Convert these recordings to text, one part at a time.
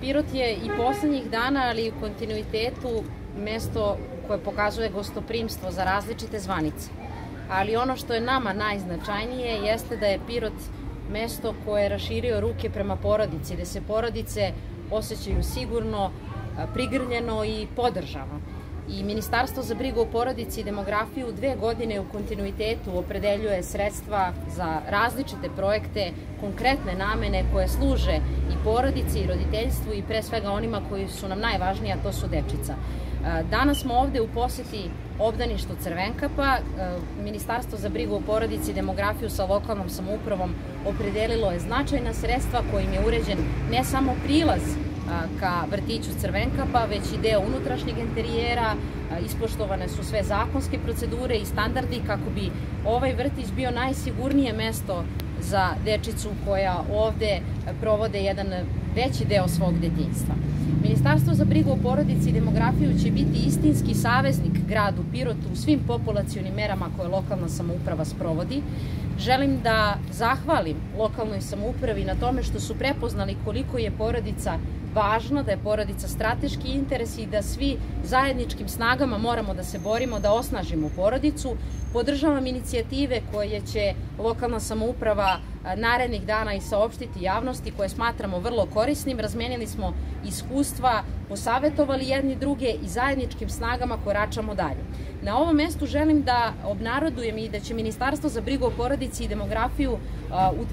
Pirot je i poslednjih dana, ali i u kontinuitetu mesto koje pokazuje gostoprimstvo za različite zvanice. Ali ono što je nama najznačajnije jeste da je Pirot mesto koje je raširio ruke prema porodici, gde se porodice osjećaju sigurno, prigrljeno i podržano. I Ministarstvo za brigu o porodici i demografiju 2 godine u kontinuitetu opredeljuje sredstva za različite projekte, konkretne namene koje služe i porodici i roditeljstvu i pre svega onima koji su nam najvažniji, a to su dečica. Danas smo ovde u poseti obdaništu Crvenkapa. Ministarstvo za brigu o porodici i demografiju sa lokalnom samoupravom opredelilo je značajna sredstva kojim je uređen ne samo prilaz ka vrtiću Crvenkapa, već i deo unutrašnjeg interijera, ispoštovane su sve zakonske procedure i standardi kako bi ovaj vrtić bio najsigurnije mesto za dečicu koja ovde provode jedan veći deo svog detinjstva. Ministarstvo za brigu o porodici i demografiju će biti istinski saveznik gradu Pirotu u svim populacionim merama koje lokalna samouprava sprovodi. Želim da zahvalim lokalnoj samoupravi na tome što su prepoznali koliko je porodica važna, da je porodica strateški interes i da svi zajedničkim snagama moramo da se borimo da osnažimo porodicu. Podržavam inicijative koje će lokalna samouprava narednih dana i saopštiti javnosti, koje smatramo vrlo korisnim. Razmenili smo iskustva, posavetovali jedni druge i zajedničkim snagama koračamo dalje. Na ovom mestu želim da obnarodujem i da će Ministarstvo za brigu o porodici i demografiju u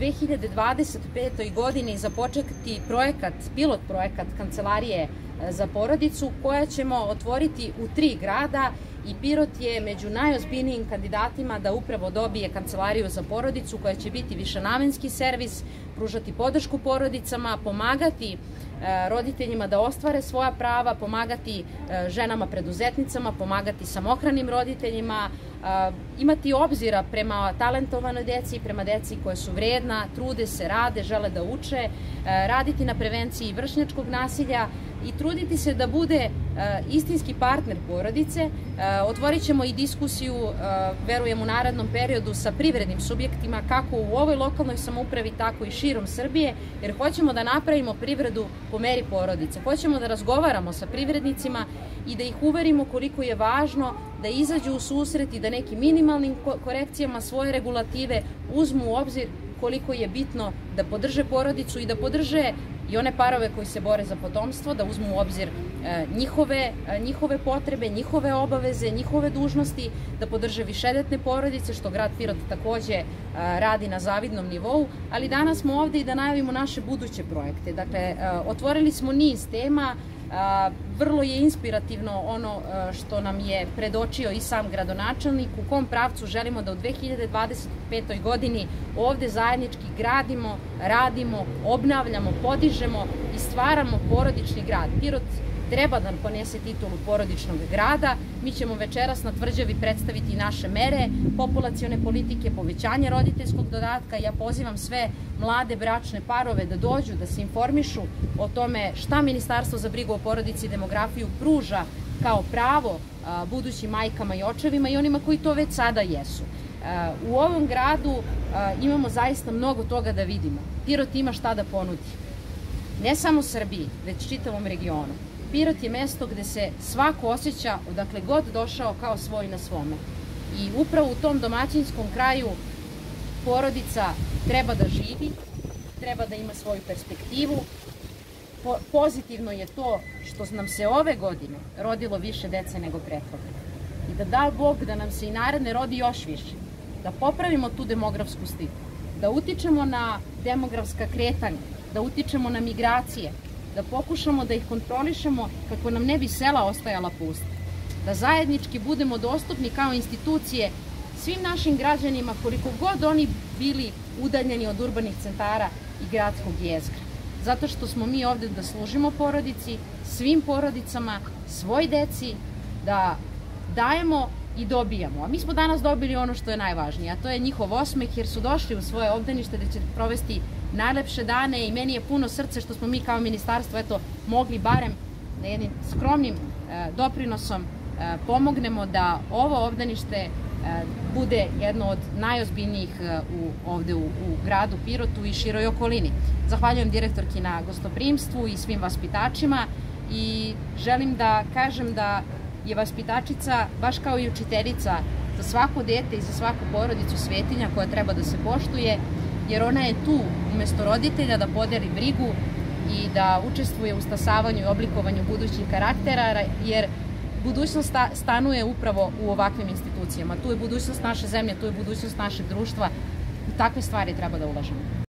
2025. godini započeti pilot projekat Kancelarije za porodicu, koja ćemo otvoriti u 3 grada i Pirot je među najozbiljnijim kandidatima da upravo dobije kancelariju za porodicu koja će biti višenamenski servis, pružati podršku porodicama, pomagati roditeljima da ostvare svoja prava, pomagati ženama preduzetnicama, pomagati samohranim roditeljima, imati obzira prema talentovanoj deci, prema deci koje su vredna, trude se, rade, žele da uče, raditi na prevenciji vršnjačkog nasilja i truditi se da bude istinski partner porodice. Otvorit ćemo i diskusiju, verujem, u narednom periodu sa privrednim subjektima, kako u ovoj lokalnoj samoupravi, tako i širom Srbije, jer hoćemo da napravimo privredu po meri porodice. Hoćemo da razgovaramo sa privrednicima i da ih uverimo koliko je važno da izađu u susret i da nekim minimalnim korekcijama svoje regulative uzmu u obzir koliko je bitno da podrže porodicu i da podrže i one parove koji se bore za potomstvo, da uzmu u obzir njihove potrebe, njihove obaveze, njihove dužnosti, da podrže višedetne porodice, što grad Pirot takođe radi na zavidnom nivou, ali danas smo ovde i da najavimo naše buduće projekte. Dakle, otvorili smo niz tema, vrlo je inspirativno ono što nam je predočio i sam gradonačelnik, u kom pravcu želimo da u 2025. godini ovde zajednički gradimo, radimo, obnavljamo, podižemo i stvaramo porodični grad. Pirot treba da ponese titulu porodičnog grada. Mi ćemo večeras na tvrđavi predstaviti naše mere, populacione politike, povećanje roditeljskog dodatka. Ja pozivam sve mlade bračne parove da dođu, da se informišu o tome šta Ministarstvo za brigu o porodici i demografiju pruža kao pravo budućim majkama i očevima i onima koji to već sada jesu. U ovom gradu imamo zaista mnogo toga da vidimo. Pirot ima šta da ponudi. Ne samo Srbiji, već čitavom regionu. Pirot je mesto gde se svako osjeća, odakle god došao, kao svoj na svome. I upravo u tom domaćinskom kraju porodica treba da živi, treba da ima svoju perspektivu. Pozitivno je to što nam se ove godine rodilo više dece nego prethodne. I da Bog da nam se i naredne rodi još više. Da popravimo tu demografsku sliku, da utičemo na demografska kretanja, da utičemo na migracije, da pokušamo da ih kontrolišemo kako nam ne bi sela ostajala pusta, da zajednički budemo dostupni kao institucije svim našim građanima koliko god oni bili udaljeni od urbanih centara i gradskog jezgra. Zato što smo mi ovde da služimo porodici, svim porodicama, svoj deci, da dajemo i dobijamo. A mi smo danas dobili ono što je najvažnije, a to je njihov osmeh, jer su došli u svoje obdanište da će provesti najlepše dane i meni je puno srce što smo mi kao ministarstvo mogli barem na jednim skromnim doprinosom pomognemo da ovo obdanište bude jedno od najozbiljnijih ovde u gradu Pirotu i široj okolini. Zahvaljujem direktorki na gostoprimstvu i svim vaspitačima i želim da kažem da je vaspitačica, baš kao i učiteljica, za svako dete i za svaku porodicu svetinja koja treba da se poštuje, jer ona je tu umesto roditelja da podeli brigu i da učestvuje u stasavanju i oblikovanju budućih karaktera, jer budućnost stanuje upravo u ovakvim institucijama. Tu je budućnost naše zemlje, tu je budućnost našeg društva. U takve stvari treba da ulažemo.